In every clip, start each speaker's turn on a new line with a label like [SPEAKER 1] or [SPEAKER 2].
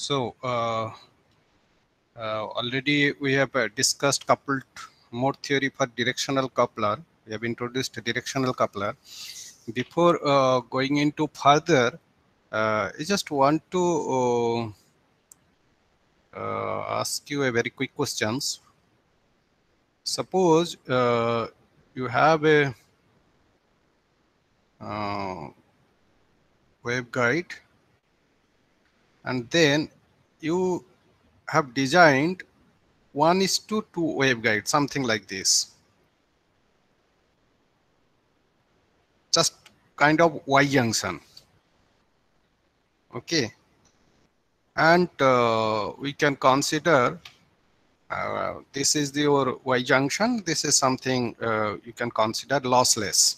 [SPEAKER 1] So already we have discussed coupled mode theory for directional coupler. We have introduced a directional coupler. Before going into further, I just want to ask you a very quick questions. Suppose you have a waveguide, and then you have designed 1:2 waveguide, something like this. Just kind of Y junction. Okay. And we can consider this is your Y junction. This is something you can consider lossless.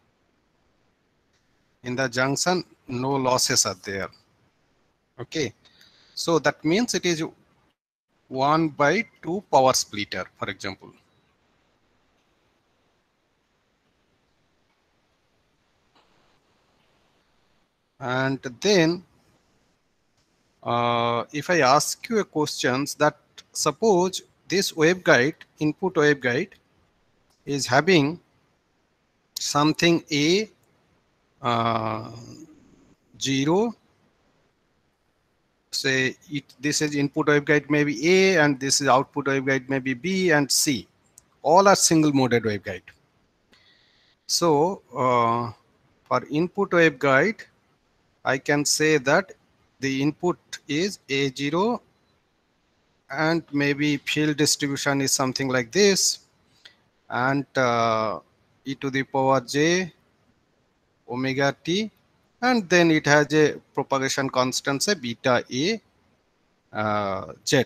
[SPEAKER 1] In the junction, no losses are there. Okay. So that means it is 1/2 power splitter, for example. And then if I ask you a question that suppose this waveguide, input waveguide, is having something A 0, say this is input waveguide may be A, and this is output waveguide may be B and C. All are single moded waveguide. So for input waveguide, I can say that the input is A0, and maybe field distribution is something like this, and e to the power j omega t, and then it has a propagation constant, say beta a z.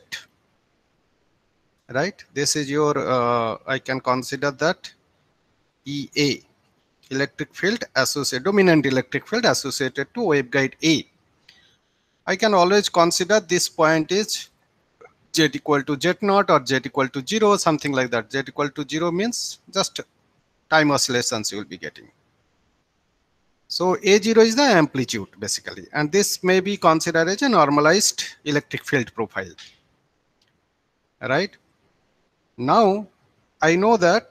[SPEAKER 1] Right? This is your I can consider that EA, electric field associated, dominant electric field associated to waveguide A. I can always consider this point is z equal to z0 or z equal to 0, something like that. Z equal to 0 means just time oscillations you will be getting. So A0 is the amplitude basically, and this may be considered as a normalized electric field profile. Right? Now I know that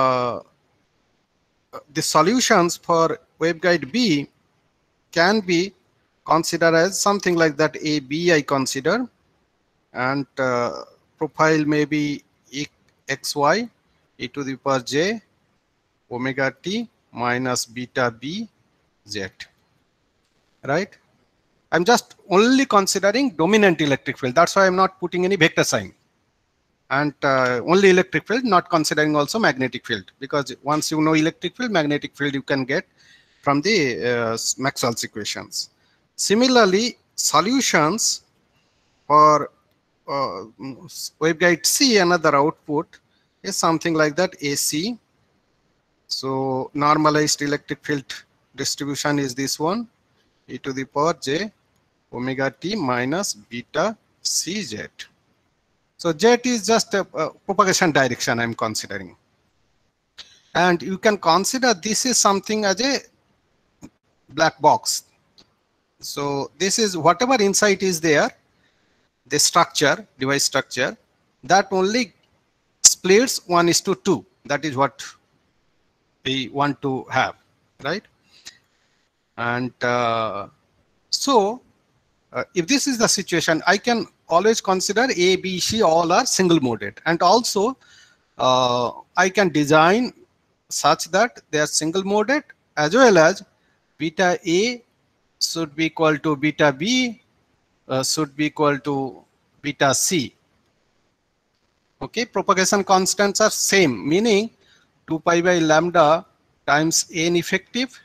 [SPEAKER 1] the solutions for waveguide B can be considered as something like that. AB I consider, and profile may be xy e to the power j omega t minus beta b z. Right? I'm just only considering dominant electric field. That's why I'm not putting any vector sign. And only electric field, not considering also magnetic field, because once you know electric field, magnetic field you can get from the Maxwell's equations. Similarly, solutions for waveguide C, another output is something like that AC. So normalized electric field distribution is this one, e to the power j omega t minus beta cz. So z is just a propagation direction I'm considering. And you can consider this is something as a black box. So this is whatever inside is there, the structure, device structure, that only splits 1:2. That is what we want to have, right? And so if this is the situation, I can always consider A, B, C all are single moded, and also I can design such that they are single moded, as well as beta A should be equal to beta B should be equal to beta C. Okay, propagation constants are same, meaning 2 pi by lambda times n effective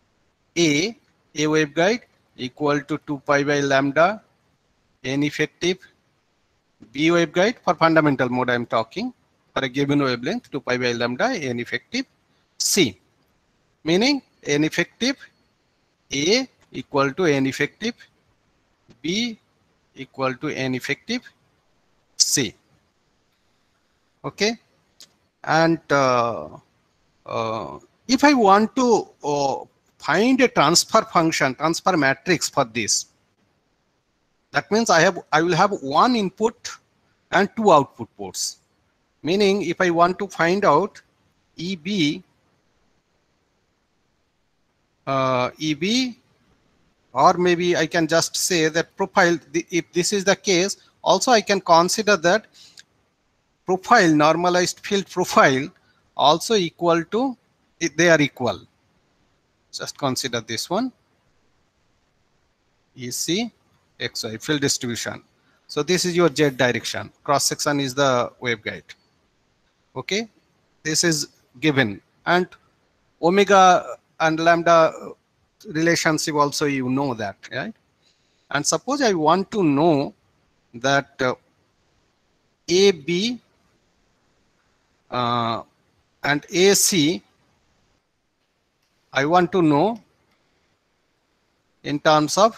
[SPEAKER 1] A waveguide equal to 2 pi by lambda n effective B waveguide for fundamental mode I am talking, for a given wavelength 2 pi by lambda n effective C, meaning n effective A equal to n effective B equal to n effective C. Okay, and if I want to find a transfer function, transfer matrix for this, That means I will have one input and two output ports. Meaning if I want to find out EB, or maybe I can just say that profile, if this is the case, also I can consider that profile, normalized field profile, also equal to, they are equal. Just consider this one, EC, XY, field distribution. So this is your Z direction. Cross section is the waveguide. Okay, this is given, and omega and lambda relationship also, you know that, right? And suppose I want to know that AB and AC, I want to know in terms of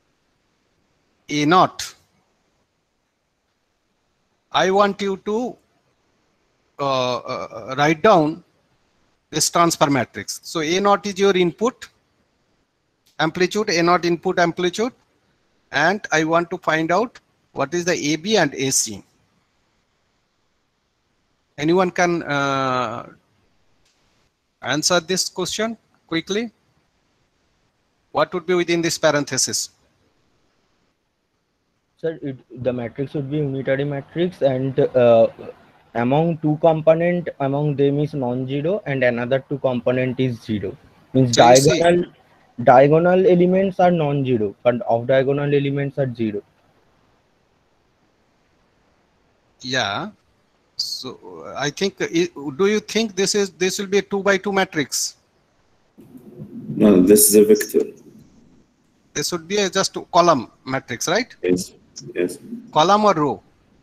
[SPEAKER 1] A naught. I want you to write down this transfer matrix. So A naught is your input amplitude, A naught input amplitude, and I want to find out what is the AB and AC. Anyone can answer this question quickly? What would be within this parenthesis?
[SPEAKER 2] Sir, the matrix would be unitary matrix, and among two component, among them is non-zero, and another two component is zero. Means
[SPEAKER 1] So you see,
[SPEAKER 2] diagonal elements are non-zero, but off diagonal elements are zero.
[SPEAKER 1] yeah. So I think, do you think this will be a 2 by 2 matrix?
[SPEAKER 3] No, this is a vector.
[SPEAKER 1] This would be a just column matrix, right?
[SPEAKER 3] Yes. Yes.
[SPEAKER 1] Column or row?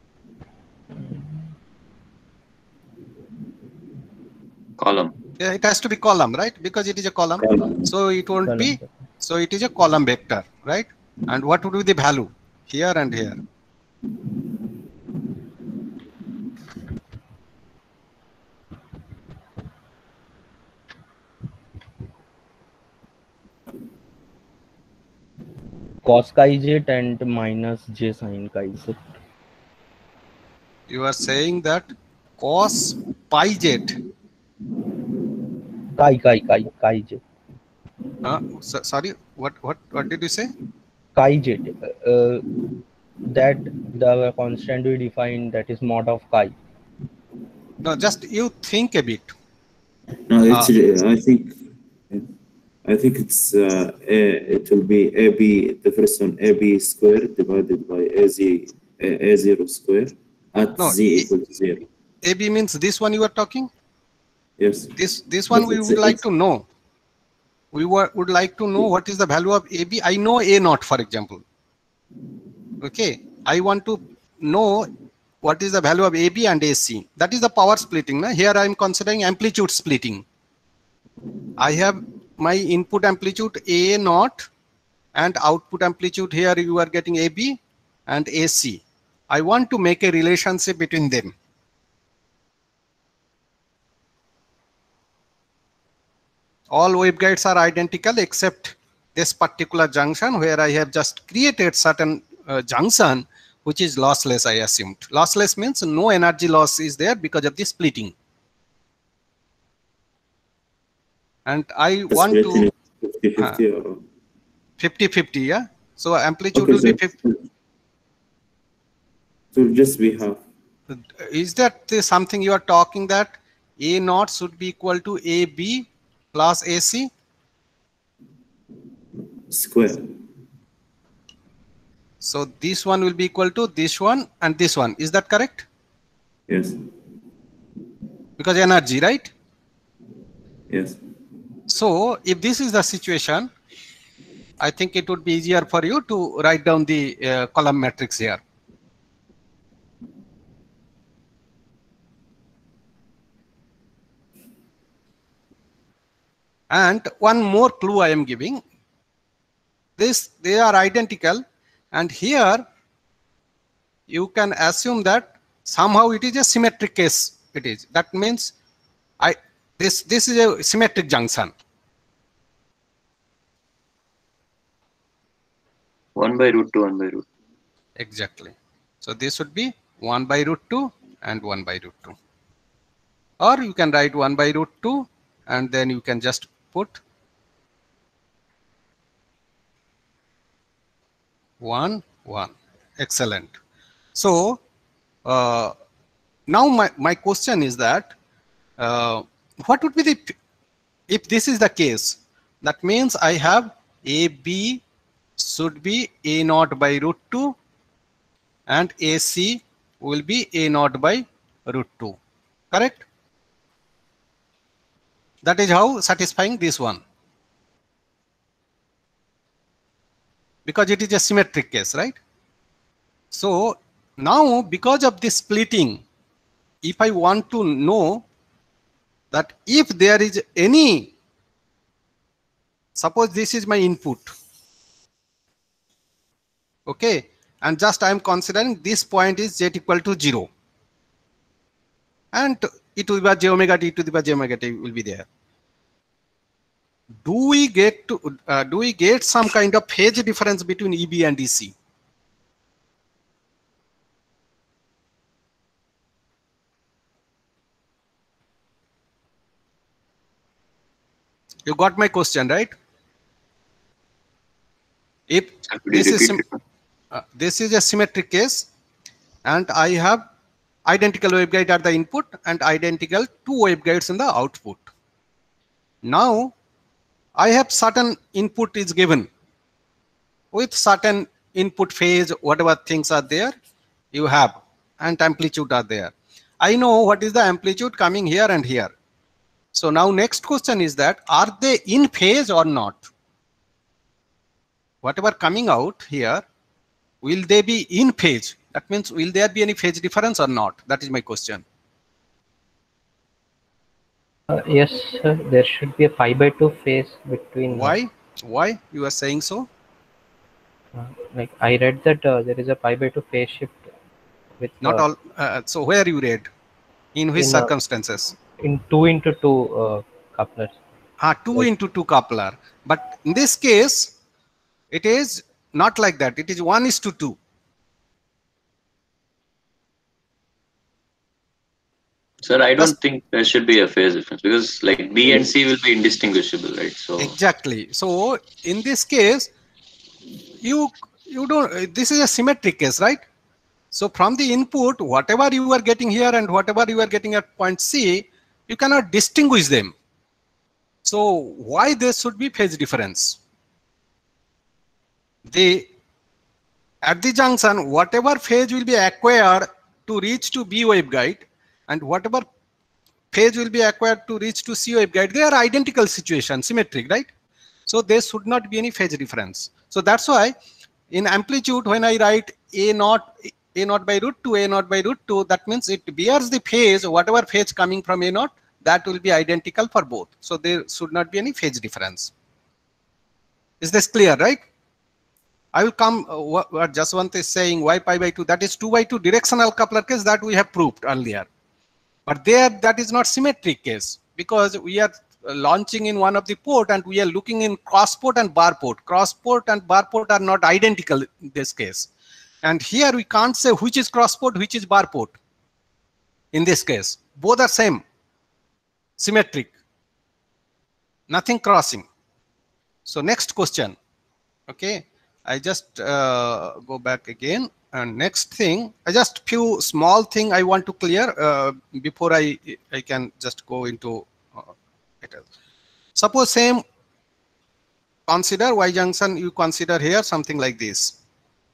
[SPEAKER 4] Column.
[SPEAKER 1] Yeah, it has to be column, right? Because it is a column. So it won't be. So it is a column vector, right? And what would be the value here and here?
[SPEAKER 2] Cos chi z and minus j sin chi z.
[SPEAKER 1] You are saying that cos pi z.
[SPEAKER 2] Chi j.
[SPEAKER 1] Sorry, what did you say?
[SPEAKER 2] Chi j. That the constant we define, that is mod of chi.
[SPEAKER 1] No, just you think a bit.
[SPEAKER 3] No, it's, I think it's it will be AB, the first one, AB squared divided by A0 square at Z equal to 0.
[SPEAKER 1] AB means this one you are talking?
[SPEAKER 3] Yes.
[SPEAKER 1] This one we would like to know. We would like to know what is the value of AB. I know A naught, for example. Okay, I want to know what is the value of AB and AC. That is the power splitting. Na? Here I am considering amplitude splitting. I have my input amplitude A naught and output amplitude, here you are getting AB and AC. I want to make a relationship between them. All waveguides are identical except this particular junction, where I have just created certain junction which is lossless, I assumed. Lossless means no energy loss is there because of the splitting. And I want to 50-50, yeah. So amplitude will be 50.
[SPEAKER 3] So just we have.
[SPEAKER 1] Is that something you are talking, that A naught should be equal to AB plus AC?
[SPEAKER 3] Square.
[SPEAKER 1] So this one will be equal to this one and this one. Is that correct?
[SPEAKER 3] Yes.
[SPEAKER 1] Because energy, right?
[SPEAKER 3] Yes.
[SPEAKER 1] So if this is the situation, I think it would be easier for you to write down the column matrix here. And one more clue I am giving. They are identical, and here you can assume that somehow it is a symmetric case. It is. That means this is a symmetric junction.
[SPEAKER 4] 1 by root 2, 1 by root.
[SPEAKER 1] Exactly. So this would be 1 by root 2 and 1 by root 2. Or you can write 1 by root 2 and then you can just put 1, 1. Excellent. So now my question is that what would be the, if this is the case, that means I have AB should be A naught by root 2 and AC will be A naught by root 2. Correct? That is how satisfying this one. Because it is a symmetric case, right? So now because of this splitting, if I want to know that if there is any, suppose this is my input, okay, and just I am considering this point is z equal to 0, and e to the power j omega t to the power j omega t will be there. Do we get some kind of phase difference between EB and EC? You got my question, right? If
[SPEAKER 4] Sir, could you
[SPEAKER 1] this is
[SPEAKER 4] repeat it?
[SPEAKER 1] this is a symmetric case, and I have identical waveguide at the input and identical two waveguides in the output. Now I have certain input is given with certain input phase, whatever things are there, you have, and amplitude are there. I know what is the amplitude coming here and here. So now next question is that, are they in phase or not? Whatever coming out here, will they be in phase? That means will there be any phase difference or not? That is my question.
[SPEAKER 5] Yes, sir. There should be a pi by 2 phase between.
[SPEAKER 1] Why? Why you are saying so?
[SPEAKER 5] Like I read that there is a pi by 2 phase shift with.
[SPEAKER 1] Not all. So where you read? In which
[SPEAKER 5] in,
[SPEAKER 1] circumstances?
[SPEAKER 5] In 2 into 2 couplers.
[SPEAKER 1] 2
[SPEAKER 5] Like,
[SPEAKER 1] into 2 coupler. But in this case, it is not like that. It is 1:2.
[SPEAKER 4] Sir, I don't think there should be a phase difference because like B and C will be indistinguishable, right? So
[SPEAKER 1] Exactly. So in this case, you don't. This is a symmetric case, right? So from the input, whatever you are getting here and whatever you are getting at point C, you cannot distinguish them. So why there should be phase difference? At the junction, whatever phase will be acquired to reach to B waveguide and whatever phase will be acquired to reach to C waveguide, they are identical situation, symmetric, right? So there should not be any phase difference. So that's why in amplitude, when I write A naught by root 2, A naught by root 2, that means it bears the phase, whatever phase coming from A naught, that will be identical for both. So there should not be any phase difference. Is this clear, right? I will come, what Jaswant is saying, why pi by 2, that is 2 by 2 directional coupler case that we have proved earlier. But there, that is not symmetric case because we are launching in one of the port and we are looking in cross port and bar port. Cross port and bar port are not identical in this case. And here we can't say which is cross port, which is bar port. In this case, both are same, symmetric, nothing crossing. So next question, okay. I just go back again, and next thing, just few small thing I want to clear before I can just go into it. Suppose same, consider Y junction, you consider here something like this.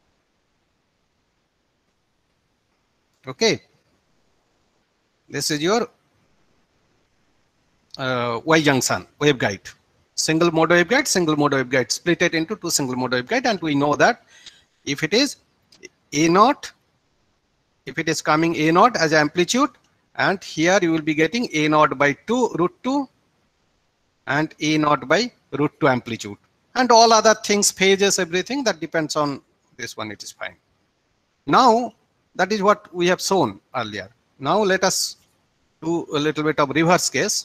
[SPEAKER 1] Okay, this is your Y junction waveguide. Single mode waveguide, split it into two single mode waveguide, and we know that if it is A naught, if it is coming A naught as amplitude, and here you will be getting A naught by 2 root 2 and A naught by root 2 amplitude, and all other things, phases, everything that depends on this one, it is fine. Now that is what we have shown earlier. Now let us do a little bit of reverse case.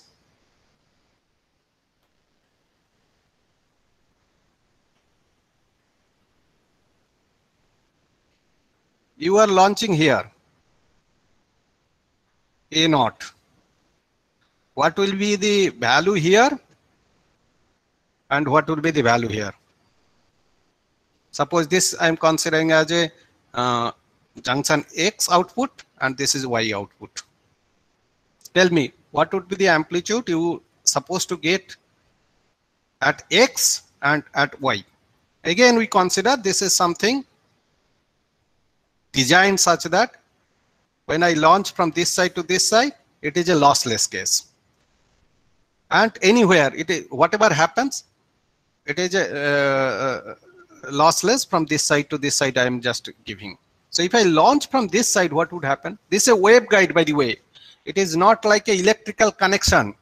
[SPEAKER 1] you are launching here, A0. What will be the value here? And what will be the value here? Suppose this I am considering as a junction X output and this is Y output. Tell me, what would be the amplitude you supposed to get at X and at Y? Again, we consider this is something designed such that when I launch from this side to this side, it is a lossless case. And anywhere, it is, whatever happens, it is a lossless from this side to this side I am just giving. So if I launch from this side, what would happen? This is a waveguide, by the way. It is not like an electrical connection.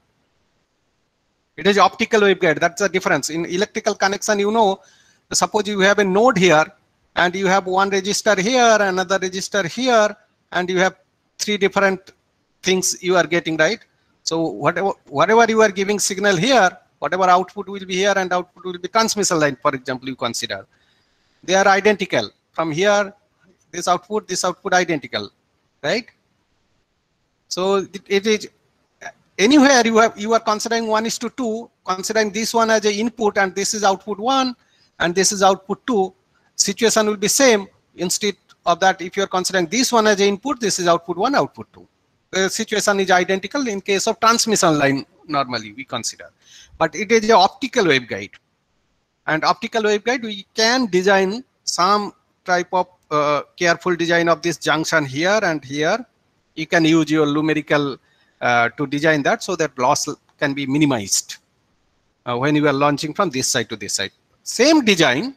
[SPEAKER 1] It is optical waveguide. That's the difference. In electrical connection, you know, suppose you have a node here and you have one register here, another register here, and you have three different things you are getting, right? So whatever you are giving signal here, whatever output will be here and output will be transmission line, for example, you consider. They are identical. From here, this output identical, right? So it is anywhere you are considering 1:2, considering this one as an input and this is output 1 and this is output 2, situation will be same. Instead of that, if you are considering this one as an input, this is output 1, output 2. The situation is identical in case of transmission line normally we consider. But it is an optical waveguide. And optical waveguide, we can design some type of careful design of this junction here and here. You can use your numerical to design that so that loss can be minimized when you are launching from this side to this side. Same design.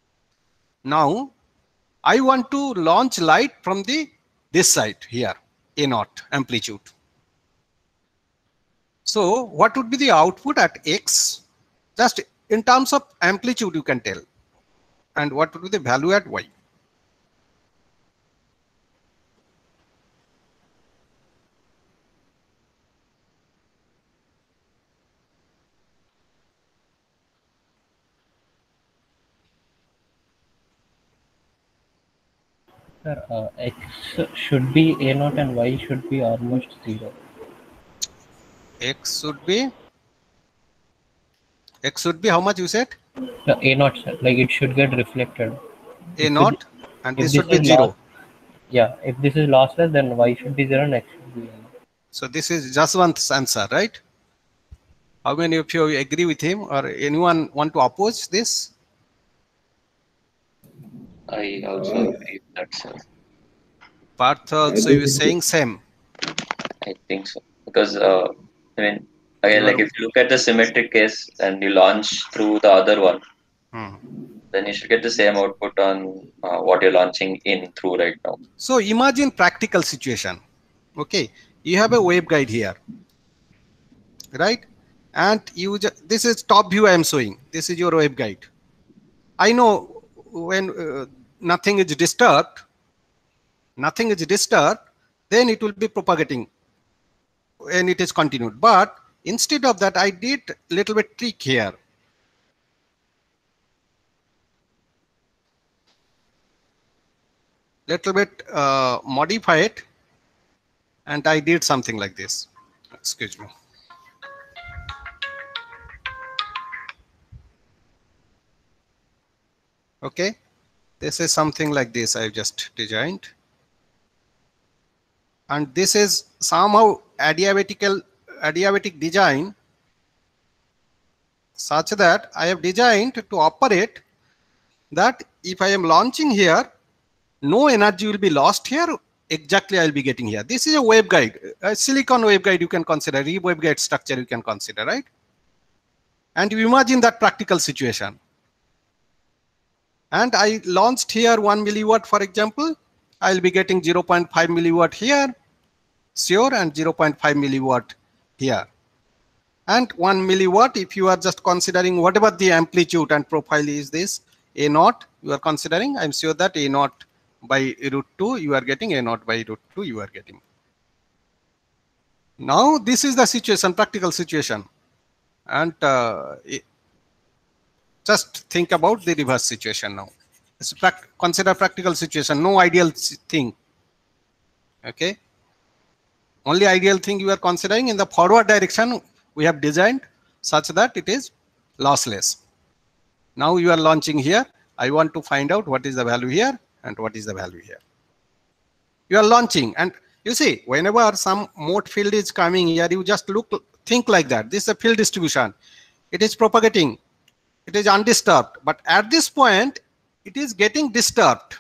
[SPEAKER 1] Now, I want to launch light from this side here, A0 amplitude. So what would be the output at X? Just in terms of amplitude you can tell. And what would be the value at Y?
[SPEAKER 5] Sir, X should be A0 and Y should be almost 0.
[SPEAKER 1] X should be how much you said?
[SPEAKER 5] No, A0, sir. Like it should get reflected.
[SPEAKER 1] A0 and this
[SPEAKER 5] If
[SPEAKER 1] should be
[SPEAKER 5] is
[SPEAKER 1] 0.
[SPEAKER 5] Yeah, if this is lossless, then Y should be 0 and X should be 0.
[SPEAKER 1] So this is just one answer, right? How many of you agree with him or anyone want to oppose this?
[SPEAKER 4] I also agree with that, sir.
[SPEAKER 1] Partha also you saying same.
[SPEAKER 4] I think so. Because, I mean, again, like if you look at the symmetric case and you launch through the other one, then you should get the same output on what you're launching in through right now.
[SPEAKER 1] So imagine practical situation. Okay, you have a waveguide here, right? And you this is top view I am showing. This is your waveguide. I know when nothing is disturbed, then it will be propagating and it is continued. But instead of that, I did little bit trick here. Little bit modify it, and I did something like this. Excuse me. Okay, this is something like this I've just designed. And this is somehow adiabatic design such that I have designed to operate that if I am launching here, no energy will be lost here. Exactly, I'll be getting here. This is a waveguide, a silicon waveguide you can consider, waveguide structure you can consider, right? And you imagine that practical situation. And I launched here 1 milliwatt, for example. I'll be getting 0.5 milliwatt here, sure, and 0.5 milliwatt here. And 1 milliwatt, if you are just considering whatever the amplitude and profile is this, A0, you are considering, I'm sure that A0 by √2, you are getting A0 by √2, you are getting. Now, this is the situation, practical situation. And just think about the reverse situation now. Consider practical situation, no ideal thing. Okay. Only ideal thing you are considering in the forward direction we have designed such that it is lossless. Now you are launching here. I want to find out what is the value here and what is the value here. You are launching, and you see whenever some mode field is coming here, you just think like that. This is a field distribution. It is propagating. It is undisturbed. But at this point, it is getting disturbed.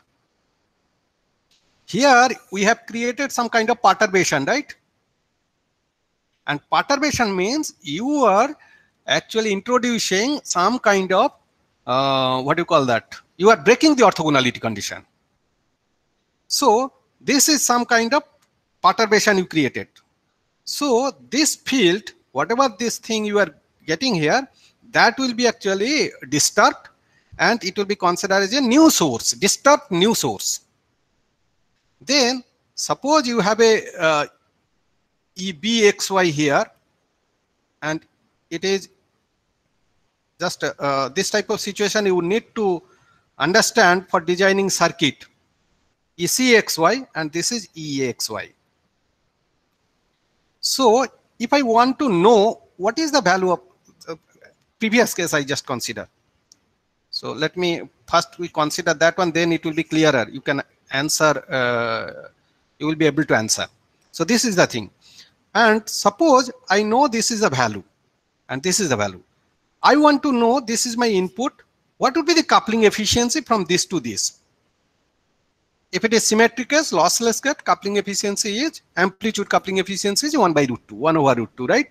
[SPEAKER 1] Here we have created some kind of perturbation, right? And perturbation means you are actually introducing some kind of what do you call that? You are breaking the orthogonality condition. So this is some kind of perturbation you created. So this field, whatever this thing you are getting here, that will be actually disturbed, and it will be considered as a new source, disturbed new source. Then suppose you have a EBXY here, and it is just this type of situation you need to understand for designing circuit. ECXY and this is EAXY. So if I want to know what is the value of previous case I just consider. So let me first we consider that one, then it will be clearer. You can answer, you will be able to answer. So this is the thing. And suppose I know this is a value and this is the value. I want to know this is my input. What would be the coupling efficiency from this to this? If it is symmetric case, lossless case, coupling efficiency is, amplitude coupling efficiency is 1/√2, 1/√2, right?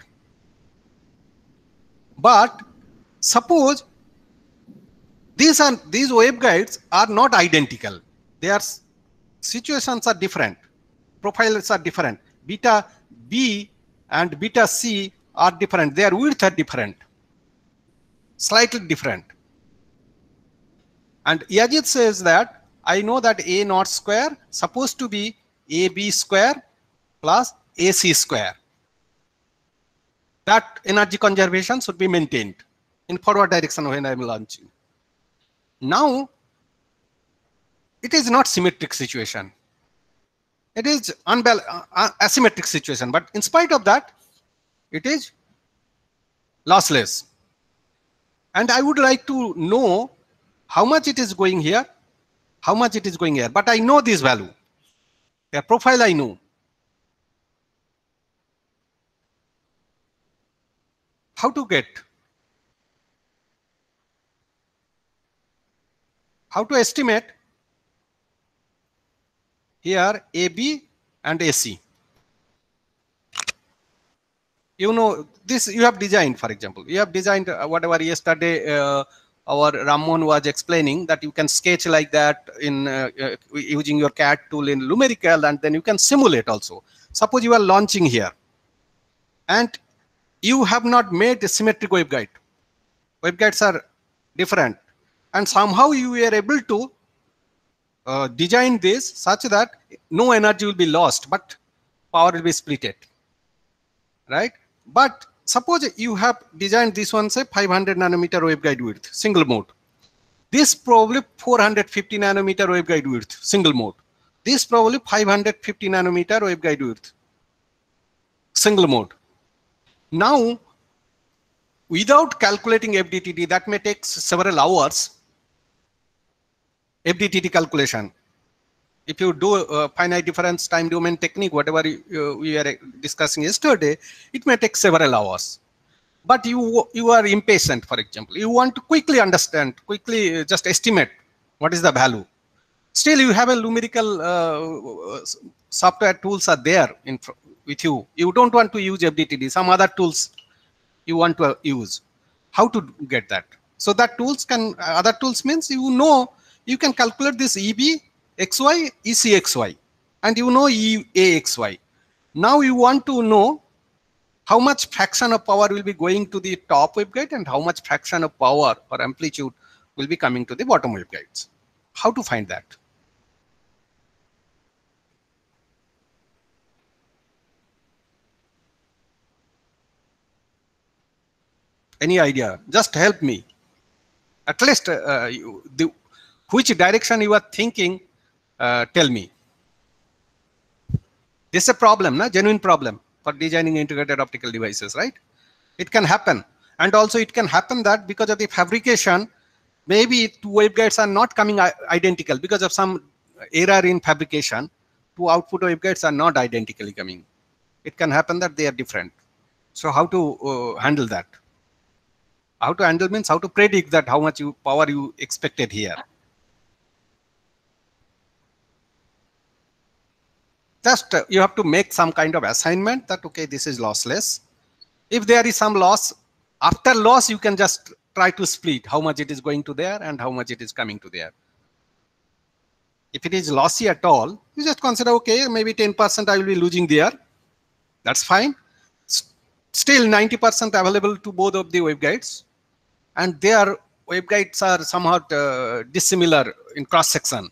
[SPEAKER 1] But suppose these waveguides are not identical. Their situations are different. Profiles are different. Beta B and beta C are different. Their width are different. Slightly different. And Yajit says that I know that A naught square supposed to be AB square plus AC square. That energy conservation should be maintained in forward direction when I am launching. Now, it is not symmetric situation. It is asymmetric situation, but in spite of that, it is lossless. And I would like to know how much it is going here, how much it is going here, but I know this value. Their profile I know. How to get? How to estimate here AB and AC? You know, this you have designed, for example. You have designed whatever yesterday our Ramon was explaining, that you can sketch like that in using your CAD tool in Lumerical, and then you can simulate also. Suppose you are launching here and you have not made a symmetric waveguide. Waveguides are different, and somehow you were able to design this such that no energy will be lost, but power will be splitted, right? But suppose you have designed this one, say 500 nanometer waveguide width, single mode. This probably 450 nanometer waveguide width, single mode. This probably 550 nanometer waveguide width, single mode. Now, without calculating FDTD, that may take several hours. FDTD calculation. If you do finite difference time domain technique, whatever we were discussing yesterday, it may take several hours. But you are impatient, for example. You want to quickly understand, quickly just estimate what is the value. Still, you have a numerical software tools are there with you. You don't want to use FDTD. Some other tools you want to use. How to get that? So that tools can, other tools means you know, you can calculate this EB XY, ECXY, and you know EAXY. Now you want to know how much fraction of power will be going to the top waveguide and how much fraction of power or amplitude will be coming to the bottom waveguides. How to find that? Any idea? Just help me. At least which direction you are thinking, tell me. This is a problem, na? Genuine problem for designing integrated optical devices, right? It can happen. And also it can happen that because of the fabrication, maybe two waveguides are not coming identical because of some error in fabrication. Two output waveguides are not identically coming. It can happen that they are different. So how to handle that? How to handle means how to predict that how much power you expected here. Just you have to make some kind of assignment that, okay, this is lossless. If there is some loss, after loss, you can just try to split how much it is going to there and how much it is coming to there. If it is lossy at all, you just consider, okay, maybe 10% I will be losing there. That's fine. Still 90% available to both of the waveguides. And their waveguides are somewhat dissimilar in cross section.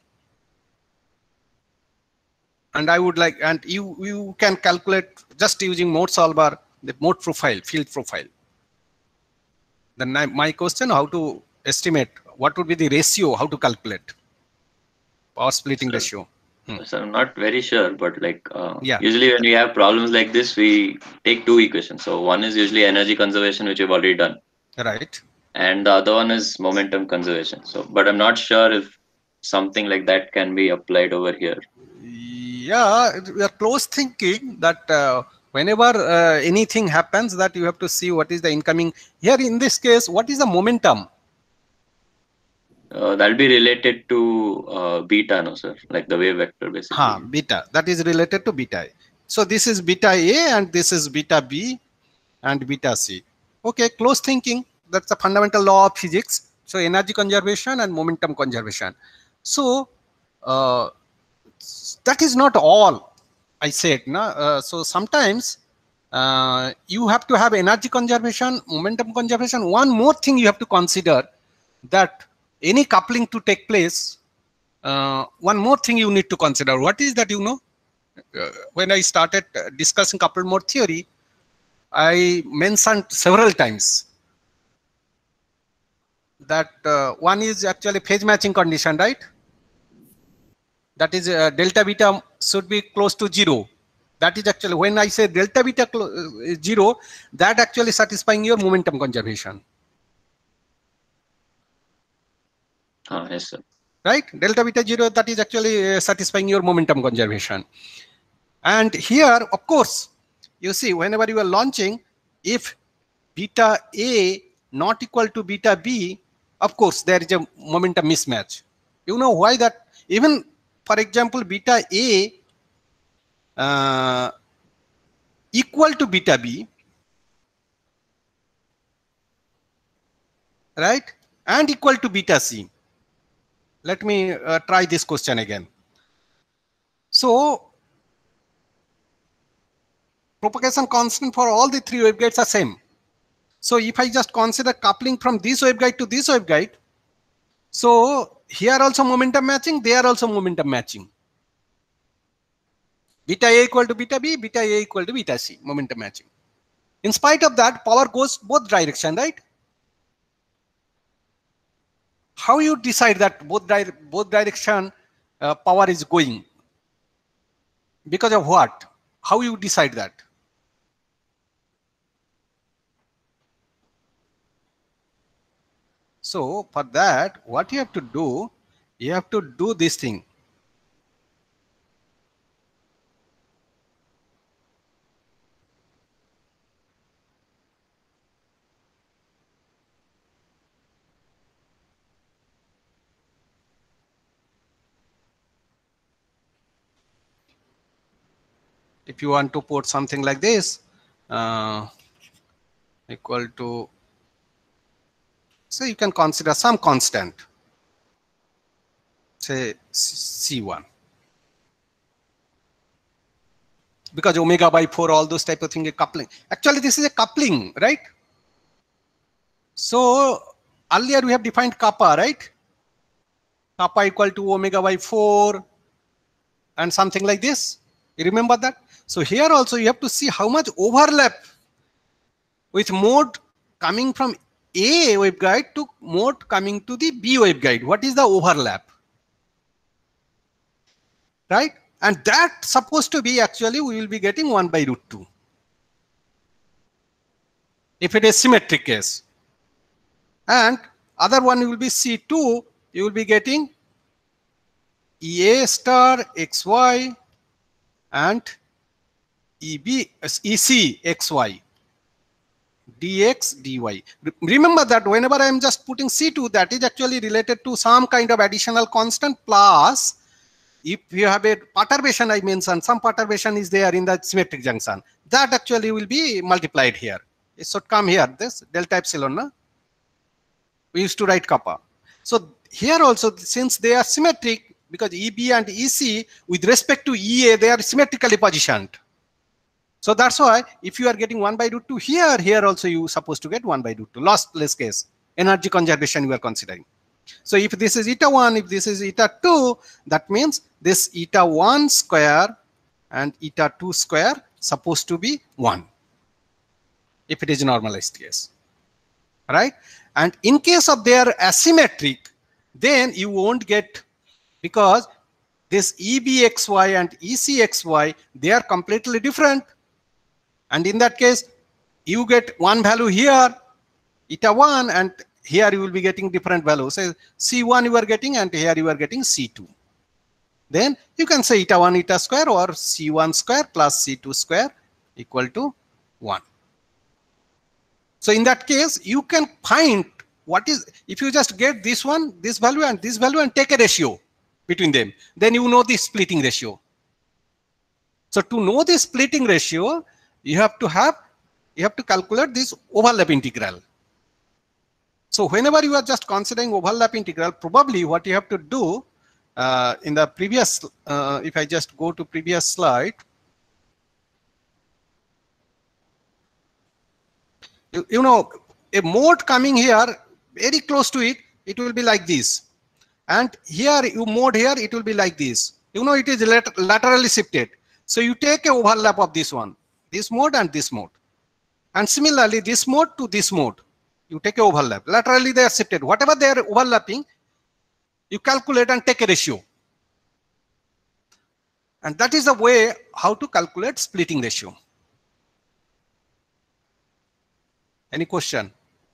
[SPEAKER 1] And I would like, and you can calculate just using mode solver, the mode profile, field profile. Then my question, how to estimate, what would be the ratio, how to calculate power splitting ratio?
[SPEAKER 4] So I'm not very sure, but like
[SPEAKER 1] Yeah.
[SPEAKER 4] Usually when we have problems like this, we take two equations. So one is usually energy conservation, which we've already done.
[SPEAKER 1] Right.
[SPEAKER 4] And the other one is momentum conservation. So, but I'm not sure if something like that can be applied over here.
[SPEAKER 1] Yeah, we are close thinking that whenever anything happens, that you have to see what is the incoming. Here in this case, what is the momentum?
[SPEAKER 4] That'll be related to beta, no sir, like the wave vector basically.
[SPEAKER 1] Beta, that is related to beta A. So this is beta A and this is beta B and beta C. Okay, close thinking. That's a fundamental law of physics. So energy conservation and momentum conservation. So that is not all I said. So sometimes you have to have energy conservation, momentum conservation. One more thing you have to consider, that any coupling to take place, one more thing you need to consider. What is that, when I started discussing coupled mode theory, I mentioned several times that one is actually phase matching condition, right? That is delta beta should be close to 0. That is actually, when I say delta beta 0, that actually satisfying your momentum conservation.
[SPEAKER 4] Yes, sir.
[SPEAKER 1] Right? Delta beta 0, that is actually satisfying your momentum conservation. And here, of course, you see, whenever you are launching, if beta A not equal to beta B, of course, there is a momentum mismatch. You know why that? Even, for example, beta A equal to beta B, right? And equal to beta C. Let me try this question again. So, propagation constant for all the three waveguides are same. So if I just consider coupling from this waveguide to this waveguide, so here also momentum matching, there also momentum matching. Beta A equal to beta B, beta A equal to beta C, momentum matching. In spite of that, power goes both direction, right? How you decide that both direction power is going? Because of what? How you decide that? So for that, what you have to do this thing. If you want to put something like this, equal to, so you can consider some constant, say C1. Because omega by 4, all those type of things are coupling. Actually, this is a coupling, right? So earlier we have defined kappa, right? Kappa equal to omega by 4 and something like this. You remember that? So here also you have to see how much overlap with mode coming from A waveguide to mode coming to the B waveguide. What is the overlap? Right? And that supposed to be actually we will be getting 1 by root 2. If it is symmetric case. And other one will be C2, you will be getting EA star XY and EC XY. Dx dy. Remember that whenever I am just putting C2, that is actually related to some kind of additional constant, plus if you have a perturbation, I mentioned some perturbation is there in the symmetric junction, that actually will be multiplied here. It should come here, this delta epsilon. Na? We used to write kappa. So here also, since they are symmetric, because EB and EC with respect to EA, they are symmetrically positioned. So that's why if you are getting 1 by root 2 here, here also you supposed to get 1 by root 2. Lossless case, energy conservation you are considering. So if this is eta 1, if this is eta 2, that means this eta 1 square and eta 2 square supposed to be 1. If it is normalized case, right? And in case of their asymmetric, then you won't get, because this EBXY and ECXY, they are completely different. And in that case, you get one value here, eta 1, and here you will be getting different values. So C1 you are getting, and here you are getting C2. Then you can say eta 1 eta square or C1 square plus C2 square equal to 1. So in that case, you can find what is, if you just get this one, this value and take a ratio between them, then you know the splitting ratio. So to know the splitting ratio, you have to calculate this overlap integral. So whenever you are just considering overlap integral, probably what you have to do in the previous, if I just go to previous slide, you know, a mode coming here very close to it, it will be like this. And here you mode here, it will be like this. You know, it is laterally shifted. So you take a overlap of this one, this mode and this mode. And similarly, this mode to this mode, you take a overlap. Laterally they are shifted. Whatever they are overlapping, you calculate and take a ratio. And that is the way how to calculate splitting ratio. Any question?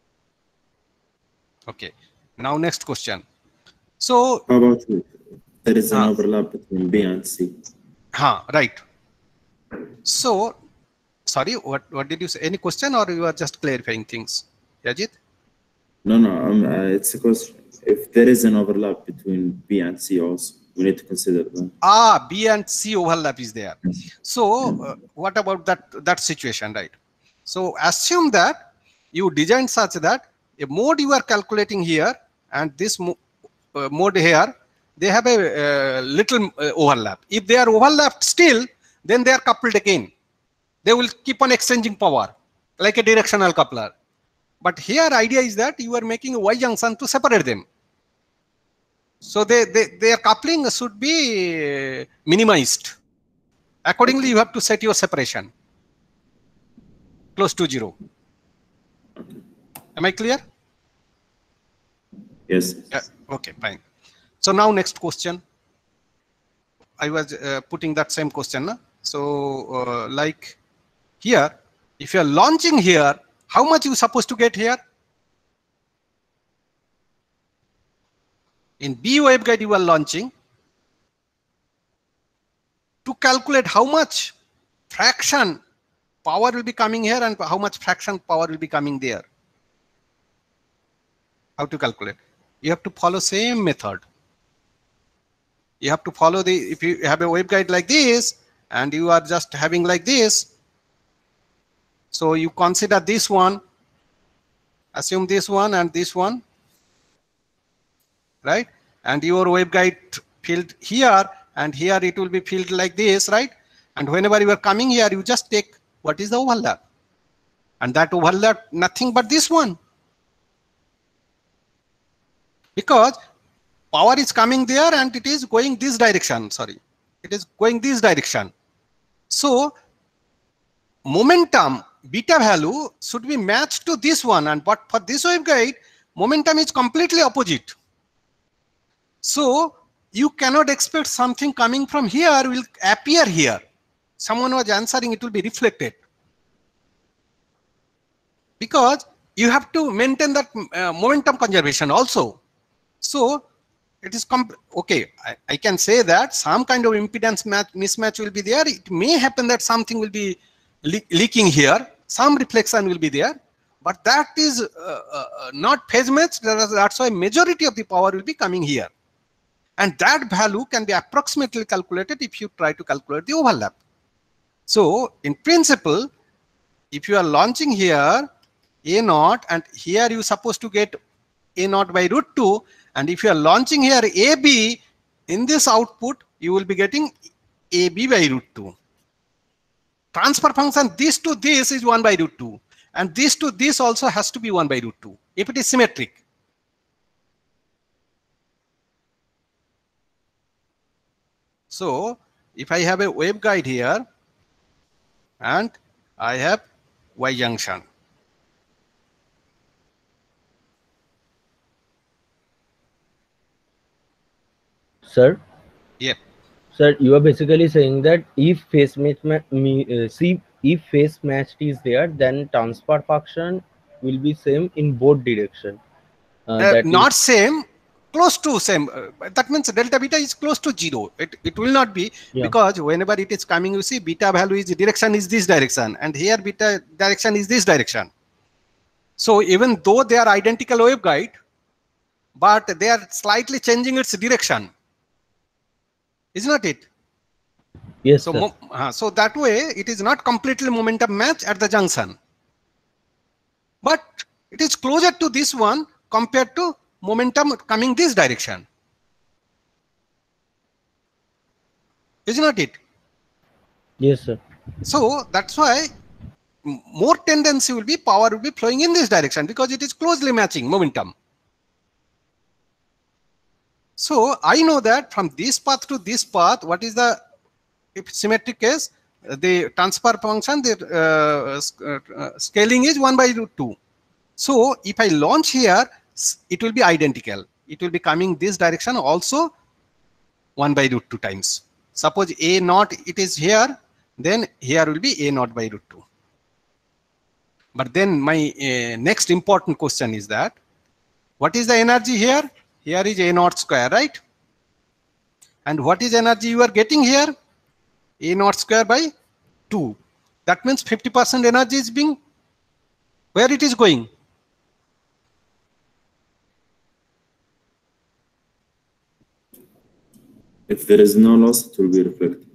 [SPEAKER 1] Okay. Now next question. So
[SPEAKER 3] how about there is an overlap between B and C?
[SPEAKER 1] Right. So sorry, what did you say? Any question, or you are just clarifying things, Yajit?
[SPEAKER 3] No, it's a question. If there is an overlap between B and C also, we need to consider that.
[SPEAKER 1] B and C overlap is there. So what about that situation, right? So assume that you design such that a mode you are calculating here and this mode here, they have a little overlap. If they are overlapped still, then they are coupled again. They will keep on exchanging power like a directional coupler. But here idea is that you are making a Y junction to separate them. So their coupling should be minimized. Accordingly, you have to set your separation close to 0. Am I clear?
[SPEAKER 3] Yes.
[SPEAKER 1] Okay, fine. So now next question. I was putting that same question. So like here, if you are launching here, how much you supposed to get here? In B waveguide you are launching. To calculate how much fraction power will be coming here and how much fraction power will be coming there. How to calculate? You have to follow same method. You have to follow if you have a waveguide like this and you are just having like this. So you consider this one, assume this one and this one, right? And your waveguide field here and here it will be filled like this, right? And whenever you are coming here, you just take what is the overlap. And that overlap, nothing but this one. Because power is coming there and it is going this direction, sorry. It is going this direction. So momentum beta value should be matched to this one, and but for this waveguide, momentum is completely opposite. So you cannot expect something coming from here will appear here. Someone was answering it will be reflected. Because you have to maintain that momentum conservation also. So it is okay. I can say that some kind of impedance mismatch will be there. It may happen that something will be leaking here. Some reflection will be there. But that is not phase match. That's why majority of the power will be coming here. And that value can be approximately calculated if you try to calculate the overlap. So in principle, if you are launching here A0, and here you supposed to get A0 by √2, and if you are launching here AB, in this output you will be getting AB by √2. Transfer function this to this is 1 by √2, and this to this also has to be 1 by √2 if it is symmetric. So if I have a waveguide here and I have Y junction.
[SPEAKER 2] Sir?
[SPEAKER 1] Yeah.
[SPEAKER 2] Sir, you are basically saying that if phase match if phase match is there, then transfer function will be same in both direction.
[SPEAKER 1] Not same, close to same. That means delta beta is close to 0. It will not be, because whenever it is coming, you see beta value is direction is this direction, and here beta direction is this direction. So even though they are identical waveguide, but they are slightly changing its direction. Is not it?
[SPEAKER 2] Yes,
[SPEAKER 1] so
[SPEAKER 2] sir.
[SPEAKER 1] So that way it is not completely momentum match at the junction, but it is closer to this one compared to momentum coming this direction. Is not it?
[SPEAKER 2] Yes, sir.
[SPEAKER 1] So that's why more tendency will be power will be flowing in this direction, because it is closely matching momentum. So I know that from this path to this path, what is the, if symmetric case, the transfer function, the scaling is 1 by √2. So if I launch here, it will be identical. It will be coming this direction also 1 by √2 times. Suppose A0 it is here, then here will be A0 by √2. But then my next important question is that, what is the energy here? Here is A0 square, right? And what is energy you are getting here? A0 square by 2. That means 50% energy is being, where it is going?
[SPEAKER 3] If there is no loss, it will be reflected.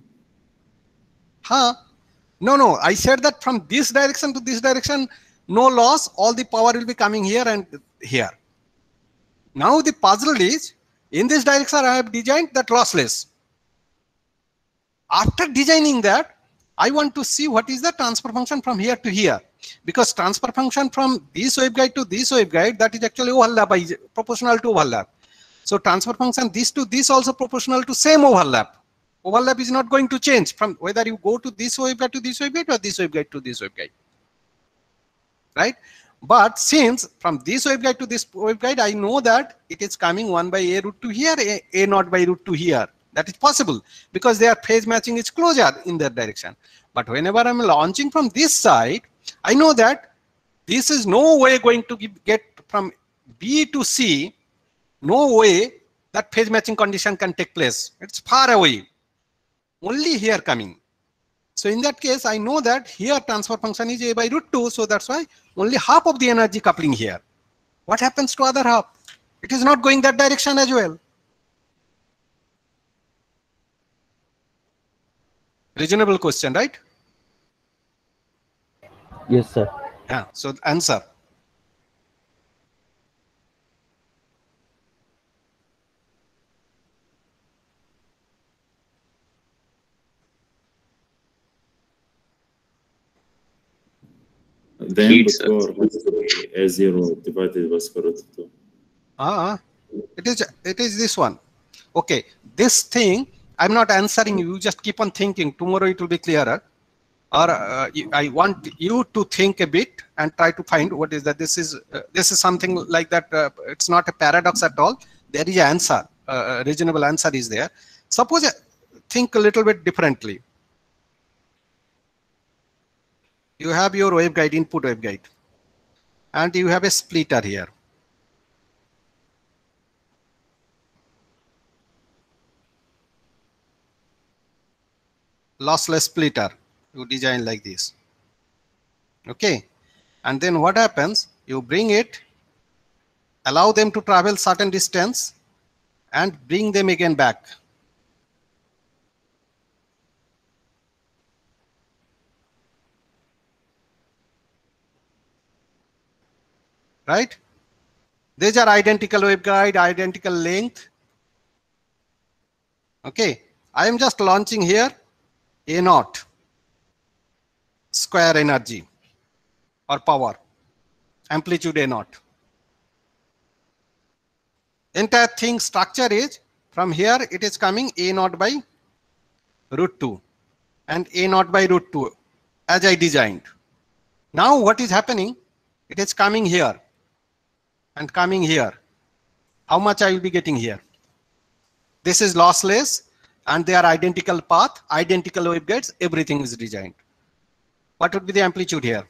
[SPEAKER 1] No, I said that from this direction to this direction, no loss, all the power will be coming here and here. Now the puzzle is, in this direction I have designed that lossless. After designing that, I want to see what is the transfer function from here to here, because transfer function from this waveguide to this waveguide, that is actually overlap, is proportional to overlap. So transfer function this to this also proportional to same overlap. Overlap is not going to change from whether you go to this waveguide to this waveguide or this waveguide to this waveguide, right? But since from this waveguide to this waveguide, I know that it is coming 1 by A √2 here, A0 by √2 here. That is possible because their phase matching is closer in that direction. But whenever I'm launching from this side, I know that this is no way going to get from B to C. No way that phase matching condition can take place. It's far away. Only here coming. So in that case, I know that here transfer function is A by √2. So that's why only half of the energy coupling here. What happens to other half? It is not going that direction as well. Reasonable question, right?
[SPEAKER 2] Yes, sir.
[SPEAKER 1] Yeah. So answer.
[SPEAKER 3] The input power has to be A0 divided by square root of 2.
[SPEAKER 1] It is this one. Okay, this thing I'm not answering you. Just keep on thinking. Tomorrow it will be clearer. or I want you to think a bit and try to find what is that. This is something like that. It's not a paradox at all. There is an answer. A reasonable answer is there. Suppose think a little bit differently. You have your waveguide, input waveguide, and you have a splitter here. Lossless splitter. You design like this. Okay. And then what happens? You bring it, allow them to travel certain distance, and bring them again back. Right? These are identical waveguide, identical length. Okay. I am just launching here A0 square energy or power, amplitude A0. Entire thing structure is from here it is coming A0 by √2 and A0 by √2 as I designed. Now what is happening? It is coming here and coming here. How much I will be getting here? This is lossless and they are identical path, identical waveguides, everything is designed. What would be the amplitude here?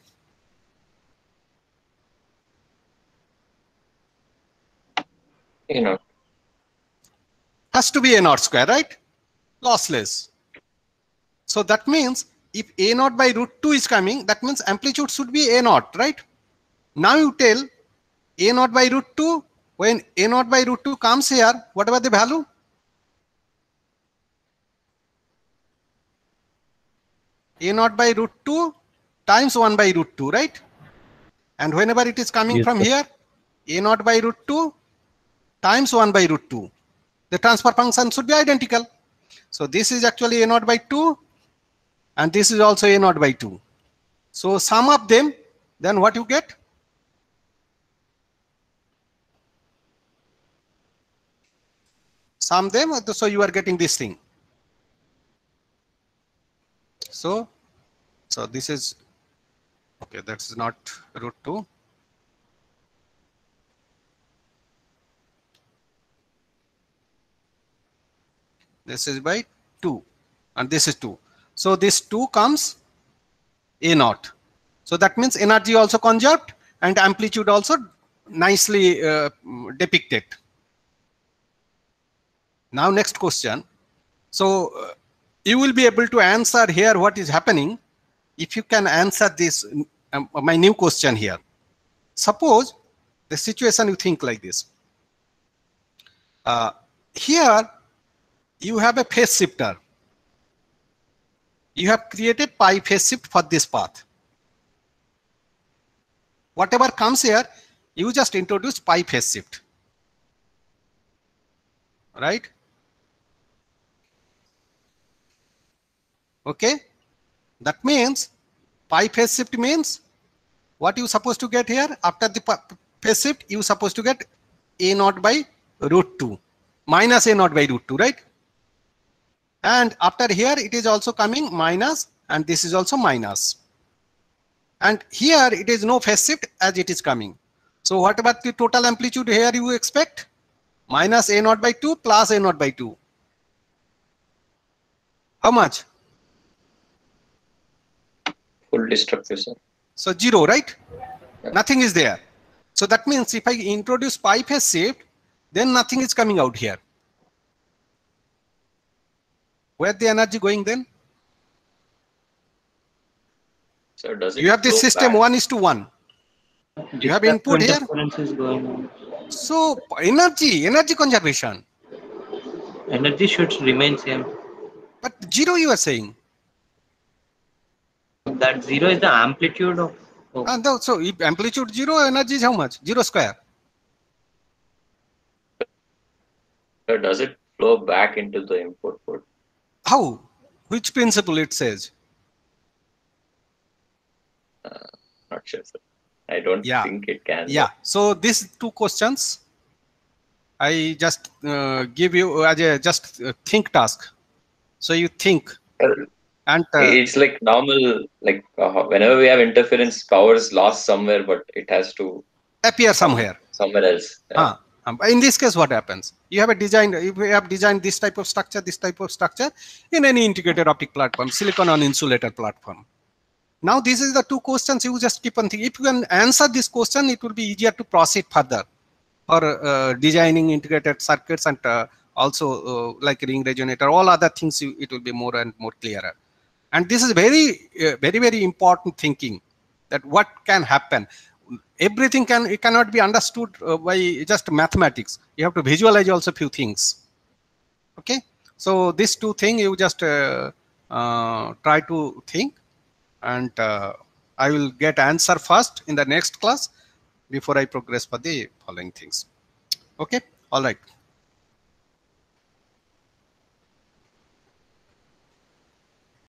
[SPEAKER 4] A0.
[SPEAKER 1] Has to be A0 square, right? Lossless. So that means if A0 by √2 is coming, that means amplitude should be A0, right? Now you tell A0 by √2, when A0 by √2 comes here, what about the value? A0 by √2 times 1 by √2, right? And whenever it is coming from here, A0 by √2 times 1 by √2. The transfer function should be identical. So this is actually A0 by 2 and this is also A0 by 2. So sum up them, then what you get? Sum them, so you are getting this thing. So this is, okay, that's not √2. This is by 2 and this is 2. So this 2 comes A0. So that means energy also conserved and amplitude also nicely depicted. Now next question. So you will be able to answer here what is happening if you can answer this, my new question here. Suppose the situation you think like this. Here you have a phase shifter. You have created pi phase shift for this path. Whatever comes here, you just introduce pi phase shift. Right? Okay? That means pi phase shift means what you supposed to get here? After the phase shift, you supposed to get A0 by √2 minus A0 by √2, right? And after here, it is also coming minus and this is also minus. And here it is no phase shift as it is coming. So what about the total amplitude here you expect? Minus A0 by 2 plus A0 by 2. How much?
[SPEAKER 4] Full destructive, sir.
[SPEAKER 1] So 0, right?
[SPEAKER 4] Yeah.
[SPEAKER 1] Nothing is there. So that means if I introduce pi phase shift, then nothing is coming out here. Where the energy going then?
[SPEAKER 4] So does it
[SPEAKER 1] You have this
[SPEAKER 4] flow
[SPEAKER 1] system
[SPEAKER 4] back?
[SPEAKER 1] 1:1. You have input here.
[SPEAKER 5] Is going on.
[SPEAKER 1] So energy conservation.
[SPEAKER 5] Energy should remain same.
[SPEAKER 1] But 0 you are saying.
[SPEAKER 5] That 0 is the amplitude of.
[SPEAKER 1] So if amplitude 0, energy is how much? 0 square.
[SPEAKER 4] Or does it flow back into the input port?
[SPEAKER 1] How? Which principle it says?
[SPEAKER 4] Not sure, sir. I don't
[SPEAKER 1] Yeah.
[SPEAKER 4] think it can.
[SPEAKER 1] Yeah. So these two questions, I just give you as a just think task. So you think And
[SPEAKER 4] it's like normal, like whenever we have interference, power is lost somewhere, but it has to
[SPEAKER 1] appear somewhere
[SPEAKER 4] else. Yeah.
[SPEAKER 1] In this case, what happens? You have designed this type of structure in any integrated optic platform, silicon on insulator platform. Now, this is the two questions you just keep on thinking. If you can answer this question, it will be easier to proceed further for designing integrated circuits and also like ring resonator, all other things. It will be more and more clearer. And this is very, very important thinking, that what can happen. Everything cannot be understood by just mathematics. You have to visualize also few things. Okay, so these two things you just try to think, and I will get answer first in the next class before I progress for the following things. Okay, all right.